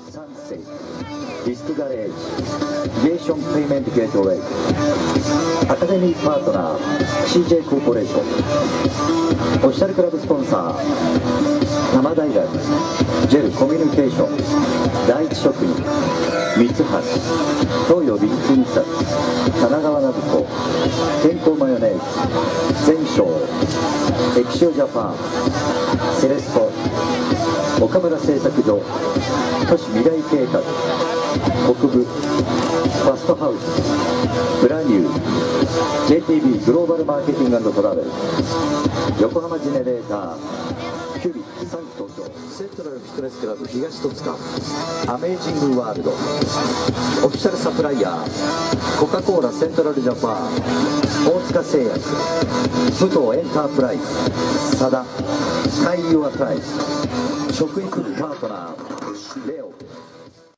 サンセイディスクガレージイエーションペイメントゲートウェイアカデミーパートナー CJ コーポレーションオフィシャルクラブスポンサー多摩大学ジェルコミュニケーション第一食品三橋東洋美術印刷神奈川ナビコ健康マヨネーズ全商エキシオジャパンセレスポ岡村製作所都市未来計画国部ファストハウスブラニュー JTB グローバルマーケティング&トラベル横浜ジェネレーターキュビック3期東京セントラルフィットネスクラブ東戸塚アメージングワールドオフィシャルサプライヤーコカ・コーラセントラルジャパン大塚製薬武藤エンタープライズサダスカイユアタイ食育パートナーレオ